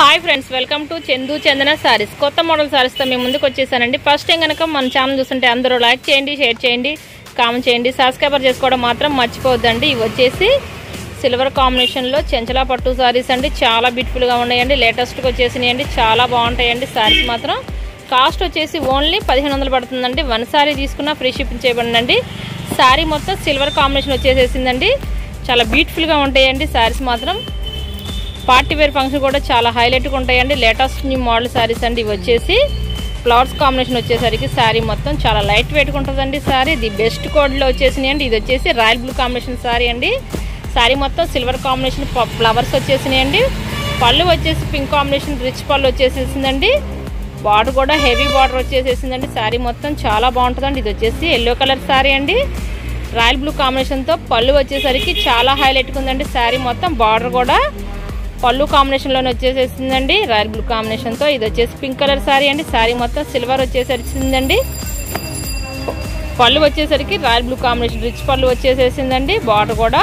Hi friends, welcome to Chandu Chandana Sarees. కొత్త model సారీస్తో మేము ముందుకు వచ్చేసానండి. ఫస్ట్ టైం కనుక మన ఛానల్ చూస్తుంటే అందరూ లైక్ చేయండి, షేర్ చేయండి, కామెంట్ చేయండి, సబ్స్క్రైబర్ చేసుకోవడం మాత్రం మర్చిపోవద్దండి. ఇవి వచ్చేసి సిల్వర్ కాంబినేషన్లో చెంచలా పట్టు సారీస్ అండి. చాలా బ్యూటిఫుల్గా ఉన్నాయండి. లేటెస్ట్గా వచ్చేసినాయండి. చాలా బాగుంటాయండి. సారీస్ మాత్రం కాస్ట్ వచ్చేసి ఓన్లీ 1500 పడుతుందండి. వన్ సారీ తీసుకున్న ఫ్రీ షిప్పింగ్ చేయబడిందండి. సారీ మొత్తం సిల్వర్ కాంబినేషన్ వచ్చేసేసిందండి. చాలా బ్యూటిఫుల్గా ఉంటాయండి సారీస్ మాత్రం. పార్టీ వేర్ ఫంక్షన్ కూడా చాలా హైలైట్గా ఉంటాయండి. లేటెస్ట్ న్యూ మోడల్ సారీస్ అండి. ఇవి వచ్చేసి ఫ్లవర్స్ కాంబినేషన్ వచ్చేసరికి సారీ మొత్తం చాలా లైట్ వెయిట్గా ఉంటుందండి. సారీ ది బెస్ట్ కోడ్లో వచ్చేసినాయండి. ఇది వచ్చేసి రాయల్ బ్లూ కాంబినేషన్ సారీ అండి. సారీ మొత్తం సిల్వర్ కాంబినేషన్ ఫ్లవర్స్ వచ్చేసినాయండి. పళ్ళు వచ్చేసి పింక్ కాంబినేషన్ రిచ్ పళ్ళు వచ్చేసేసిందండి. బార్డర్ కూడా హెవీ బార్డర్ వచ్చేసేసిందండి. సారీ మొత్తం చాలా బాగుంటుందండి. ఇది వచ్చేసి ఎల్లో కలర్ సారీ అండి. రాయల్ బ్లూ కాంబినేషన్తో పళ్ళు వచ్చేసరికి చాలా హైలైట్గా ఉందండి. సారీ మొత్తం బార్డర్ కూడా పళ్ళు కాంబినేషన్లోనే వచ్చేసేసిందండి. రాయల్ బ్లూ కాంబినేషన్తో. ఇది వచ్చేసి పింక్ కలర్ సారీ అండి. సారీ మొత్తం సిల్వర్ వచ్చేసరిసిందండి. పళ్ళు వచ్చేసరికి రాయల్ బ్లూ కాంబినేషన్ రిచ్ పళ్ళు వచ్చేసేసిందండి. బార్డర్ కూడా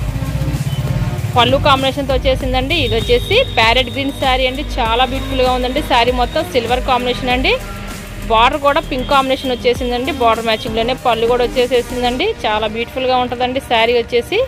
పళ్ళు కాంబినేషన్తో వచ్చేసిందండి. ఇది వచ్చేసి ప్యారెట్ గ్రీన్ శారీ అండి. చాలా బ్యూటిఫుల్గా ఉందండి. శారీ మొత్తం సిల్వర్ కాంబినేషన్ అండి. బార్డర్ కూడా పింక్ కాంబినేషన్ వచ్చేసిందండి. బార్డర్ మ్యాచింగ్లోనే పళ్ళు కూడా వచ్చేసేసిందండి. చాలా బ్యూటిఫుల్గా ఉంటుందండి శారీ వచ్చేసి.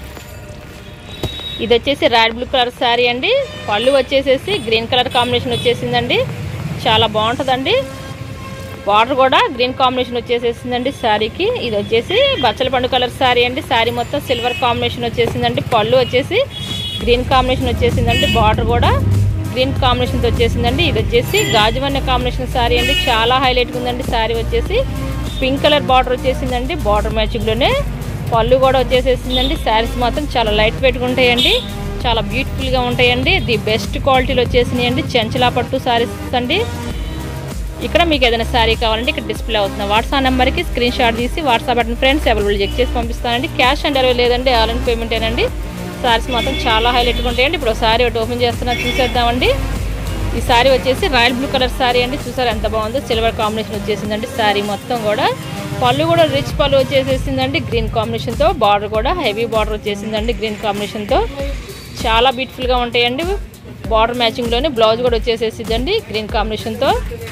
ఇది వచ్చేసి రాయల్ బ్లూ కలర్ శారీ అండి. పళ్ళు వచ్చేసేసి గ్రీన్ కలర్ కాంబినేషన్ వచ్చేసిందండి. చాలా బాగుంటుందండి. బార్డర్ కూడా గ్రీన్ కాంబినేషన్ వచ్చేసేసిందండి శారీకి. ఇది వచ్చేసి బచ్చల పండు కలర్ శారీ అండి. శారీ మొత్తం సిల్వర్ కాంబినేషన్ వచ్చేసిందండి. పళ్ళు వచ్చేసి గ్రీన్ కాంబినేషన్ వచ్చేసిందండి. బార్డర్ కూడా గ్రీన్ కాంబినేషన్తో వచ్చేసిందండి. ఇది వచ్చేసి గాజువన్న కాంబినేషన్ శారీ అండి. చాలా హైలైట్గా ఉందండి. శారీ వచ్చేసి పింక్ కలర్ బార్డర్ వచ్చేసిందండి. బార్డర్ మ్యాచింగ్లోనే పళ్ళు కూడా వచ్చేసేసిందండి. శారీస్ మాత్రం చాలా లైట్ వెయిట్గా ఉంటాయండి. చాలా బ్యూటిఫుల్గా ఉంటాయండి. ది బెస్ట్ క్వాలిటీలో వచ్చేసినాయండి. చెంచలా పట్టు శారీస్ అండి. ఇక్కడ మీకు ఏదైనా శారీ కావాలంటే ఇక్కడ డిస్ప్లే అవుతుంది వాట్సాప్ నెంబర్కి స్క్రీన్ షాట్ తీసి WhatsApp button friends available check చేసి పంపిస్తానండి. క్యాష్ ఆన్ డెలివరీ లేదండి, ఆన్లైన్ పేమెంటేనండి. శారీస్ మాత్రం చాలా హైలైట్గా ఉంటాయండి. ఇప్పుడు శారీ ఒకటి ఓపెన్ చేస్తున్నా, చూసేద్దామండి. ఈ శారీ వచ్చేసి రాయల్ బ్లూ కలర్ శారీ అండి. చూసారు ఎంత బాగుందో. సిల్వర్ కాంబినేషన్ వచ్చేసిందండి. శారీ మొత్తం కూడా పళ్ళు కూడా రిచ్ పళ్ళు వచ్చేసేసిందండి. గ్రీన్ కాంబినేషన్తో బార్డర్ కూడా హెవీ బార్డర్ వచ్చేసిందండి. గ్రీన్ కాంబినేషన్తో చాలా బ్యూటిఫుల్గా ఉంటాయండి. బార్డర్ మ్యాచింగ్లోనే బ్లౌజ్ కూడా వచ్చేసేసిందండి గ్రీన్ కాంబినేషన్తో.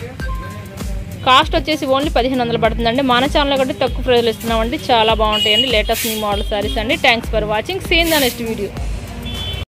కాస్ట్ వచ్చేసి ఓన్లీ 1500 పడుతుందండి. మన ఛానల్ కంటే తక్కువ ప్రైజ్లు ఇస్తున్నామండి. చాలా బాగుంటాయండి. లేటెస్ట్ న్యూ మోడల్ సారీస్ అండి. Thanks for watching. See in the next video.